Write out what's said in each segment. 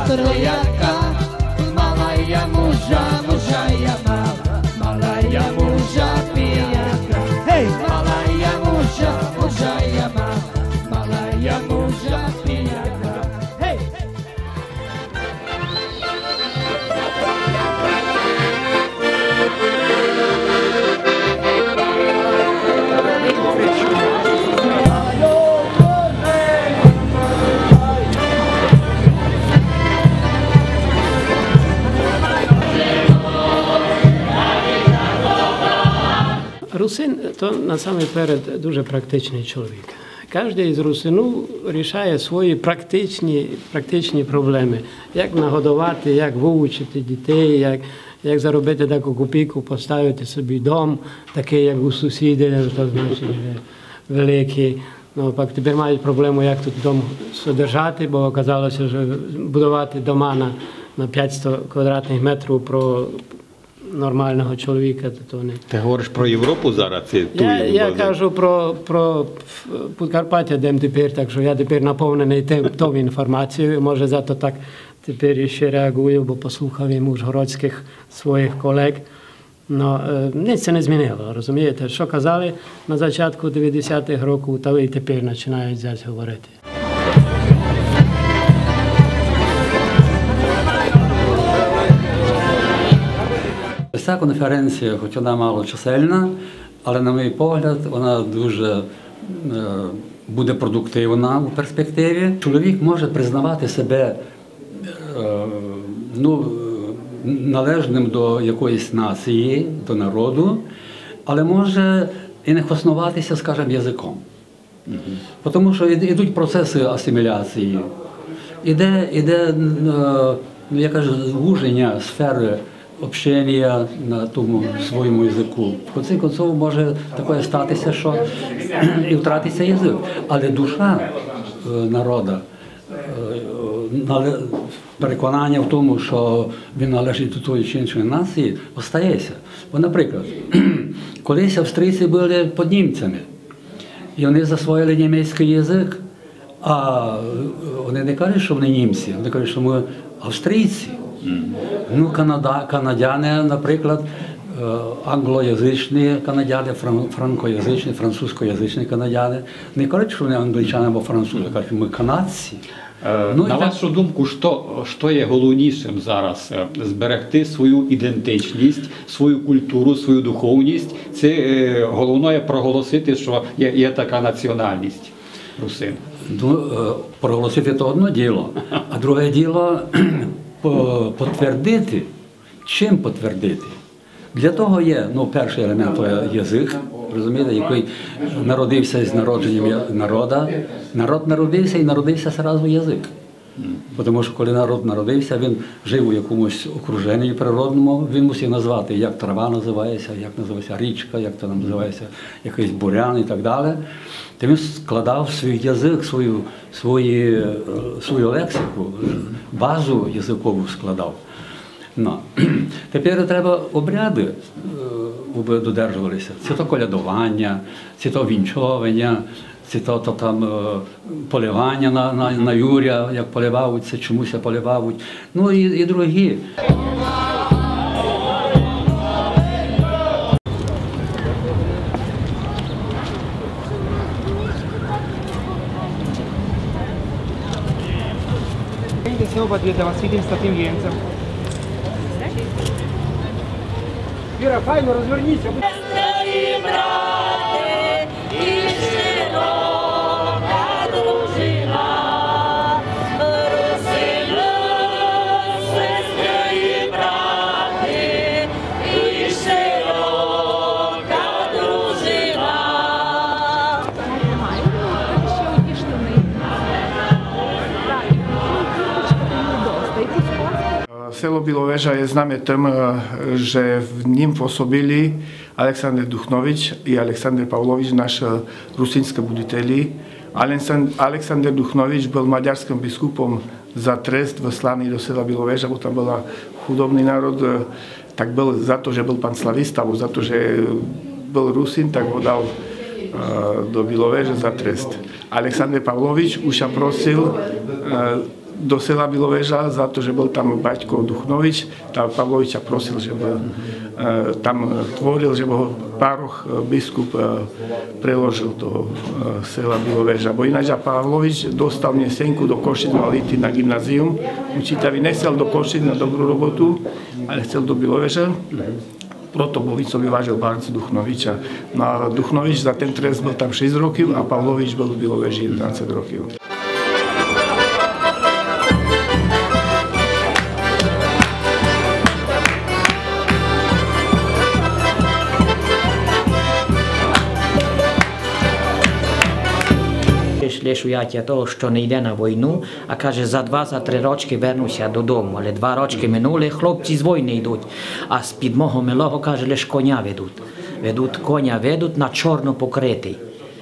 trojaka, malaya muža, muža ja mala, malaya muža pijaka. Hej, malaya muža, muža ja mala, malaya muža pijaka. Hej! Русин – то насамперед дуже практичний чоловік. Кожен із русинів рішає свої практичні проблеми. Як нагодувати, як вивчити дітей, як заробити таку копійку, поставити собі дом, такий, як у сусідів, то значить великий. Ну, пак тепер мають проблему, як тут дом содержати, бо оказалося, що будувати дома на 500 квадратних метрів про нормального чоловіка, то не. Ти говориш про Європу зараз? Я кажу про Подкарпаття, де тепер, так що я тепер наповнений тою інформацією, може зато так тепер ще реагую, бо послухав і ужгородських своїх колег. Но ніч це не змінило, розумієте? Що казали на початку 90-х років, то і тепер починають зараз говорити. Ця конференція, хоч вона малочисельна, але, на мій погляд, вона дуже буде продуктивна у перспективі. Чоловік може признавати себе належним до якоїсь нації, до народу, але може і не хвастуватися, скажімо, язиком. Тому що йдуть процеси асиміляції, іде я кажу, звуження сфери общення на тому своєму язику. В кінці кінців може таке статися, що і втратиться язик. Але душа народу, переконання в тому, що він належить до тої чи іншої нації, остається. Бо, наприклад, колись австрійці були під німцями, і вони засвоїли німецький язик, а вони не кажуть, що вони німці, вони кажуть, що ми австрійці. Ну, канадяни, наприклад, англоязичні канадяни, франкоязичні, французькоязичні канадяни. Не кажуть, що вони англічани або французи, кажуть, ми канадці. На вашу думку, що є головнішим зараз? Зберегти свою ідентичність, свою культуру, свою духовність? Це головне проголосити, що є така національність русин? Проголосити – це одне діло, а друге діло – підтвердити. Чим підтвердити? Для того є, перший елемент – це язик, розумієте, який народився з народженням народу. Народ народився і народився одразу язик. Тому що коли народ народився, він жив у якомусь окруженні природному, він мусив назвати, як трава називається, як називається річка, як то називається якийсь бурян і так далі. То він складав свій язик, свою лексику, базу язикову складав. Тепер треба обряди додержувалися. Це то колядування, це то вінчування, це то там поливання на Юрія, як поливають, це чомусь поливають. Ну і другі. Se obadwie dla was widzę z takim więcem. Юра, файно, розверніться. Село Біловежа je známe tým, že v ním pôsobili Aleksandr Duchnovič i Aleksandr Pavlovič, naši rusínske buditeli. Aleksandr Duchnovič byl maďarským biskupom za trest vyslaný do sela Biloveža, bo tam byl chudobný národ, tak byl za to, že byl pan slavista, bo za to, že byl Rusín, tak ho dal do Biloveža za trest. Aleksandr Pavlovič už prosil do sela Biloveža za to, že bol tam baťko Duchnovič, tak Pavloviča prosil, že by tam tvoril, že ho pároch biskup preložil do sela Biloveža. Bo ináč Pavlovič dostal mnesenku do Košic, mal ísť na gymnázium. Učiteľ nechcel do Košic na dobrú robotu, ale chcel do Biloveža. Proto Bovicovi vážil Barc Duchnoviča. No a Duchnovič za ten trest byl tam 6 rokov a Pavlovič byl v Biloveži 11 rokov. Лишуяття того, що не йде на війну, а каже, за 2-3 роки вернуся додому. Але 2 роки минули, хлопці з війни йдуть. А з-під мого милого, каже, лише коня ведуть. Коня ведуть на чорно покритий.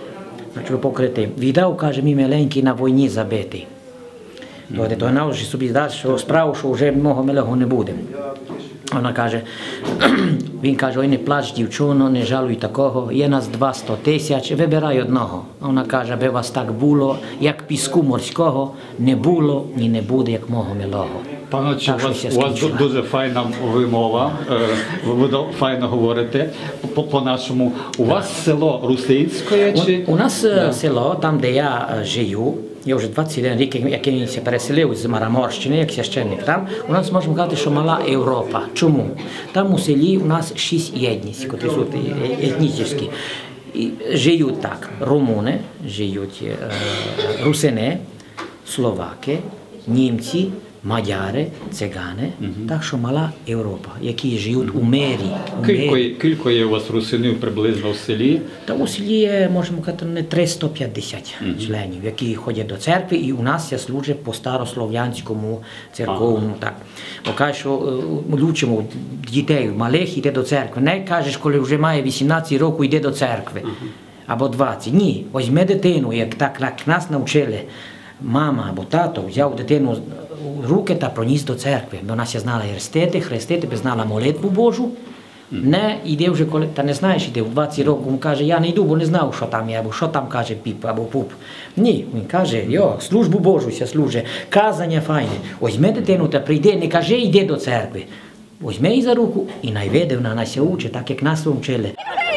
Віддав, каже, мій миленький на війні забитий. То вона вже собі дасть справу, що вже мого милого не буде. Вона каже, він каже, ой, не плач, дівчино, не жалуй такого, є нас 200 тисяч, вибирай одного. Вона каже, аби вас так було, як піску морського, не було, ні не буде, як мого милого. Паночі, у вас дуже файна вимова, ви файно говорите по-нашому. У вас село Русинське чи? У нас село, там де я живу, я вже 21 рік, як я се переселив з Мараморщини, як священник там, у нас можемо казати, що мала Європа. Чому? Там у селі у нас 6 єдність, котрі są етнічні. Живуть так, румуни, живуть русини, словаки, німці, мадяри, цигани, так що мала Європа, які живуть у мирі. Кілько є у вас русинів приблизно в селі? Та у селі є, можемо казати, 350 членів, які ходять до церкви, і у нас я служу по старослов'янському церковному. Бо каже, що лучимо дітей малих йде до церкви. Не кажеш, коли вже має 18 років, йде до церкви, або 20. Ні, візьми дитину, як нас навчили. Мама або тато взяв дитину в руки та проніс до церкви. Бо нас я знала хрестити, би знала молитву Божу. Не йде вже, коли, та не знаєш, йде в 20 років, каже, я не йду, бо не знав, що там є, або що там каже піп або пуп. Ні, він каже, службу Божу ся служить, казання файне. Візьми дитину та прийди, не каже, йди до церкви. Візьми її за руку і найведе, вона нас ся учить, так як нас вчили.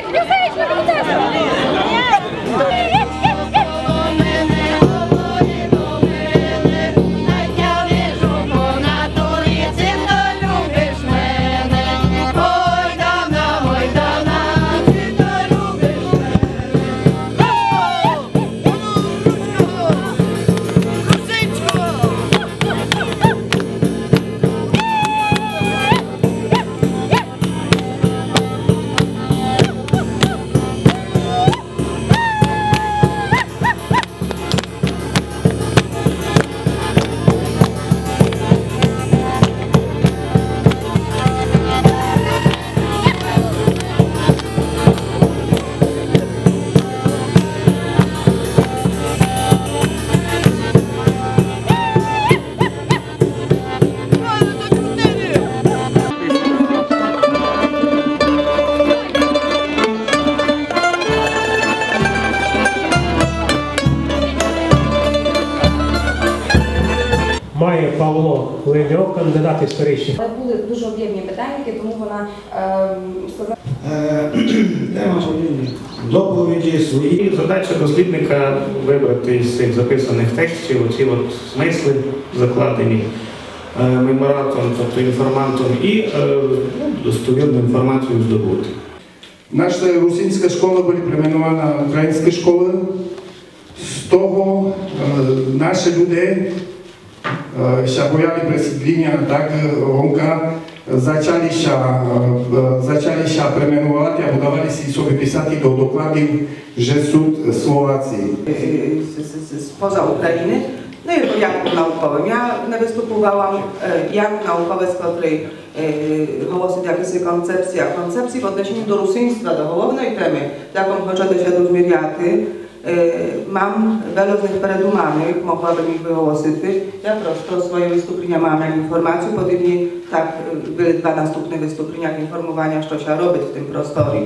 Має Павло Леньов, кандидат історичний. Були дуже об'ємні питання, тому вона сказала. Тема доповіді свої. Задача дослідника вибрати із цих записаних текстів оці от смисли, закладені меморантом, тобто інформантом, і достовірну інформацію здобути. Наша русинська школа була перейменована на українська школа. З того наші люди się bojali presídlenia, tak Honka začali się premenować a budowali si sobie pisati do dokładów, że są Słowacy. Spoza Ukrainy. No i jak naukowym. Ja występowałam jak naukowe, z której hołosy jakieś koncepcji w odniesieniu do rusyństwa, do hołownej temy, jaką chociaż się do zmieriaty. Mam wiele z nich peredumanych, mogłabym ich wyhołosyty. Ja prosto swoje wystąpienia mam jak informację, podobnie tak były 2 następne wystąpienia informowania, co się robić w tym prostorie.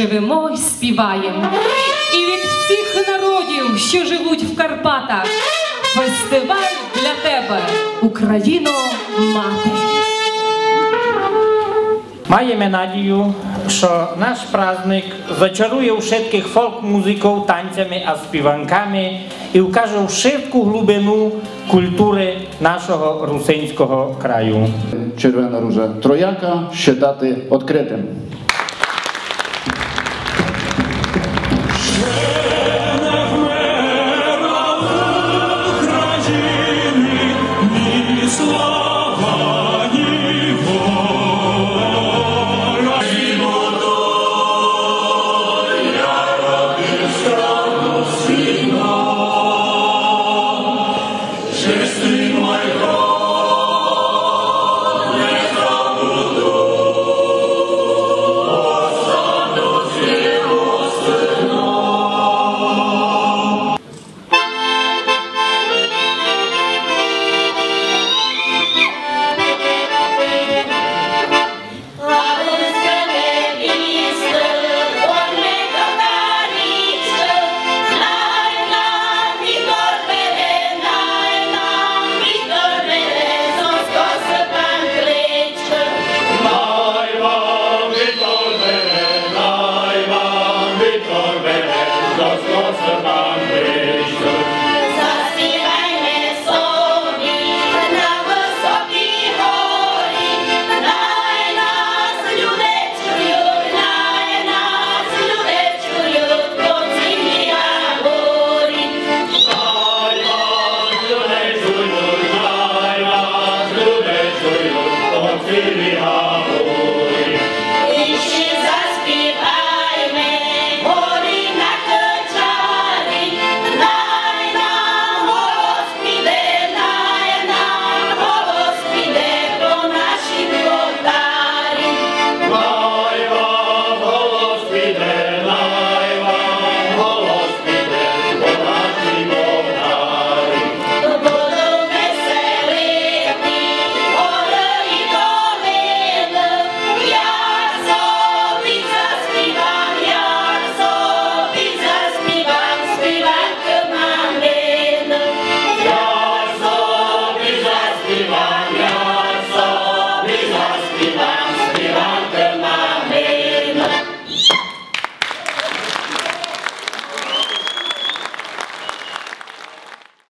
живемо й співаємо. І від всіх народів, що живуть в Карпатах, фестиваль для тебе, Україно, мати. Маємо надію, що наш праздник зачарує wszystkich folk-muzyków tańcami a śpiewankami i ukaże wszelką глибину культури нашого русинського краю. Червона ружа Трояка считати відкритим.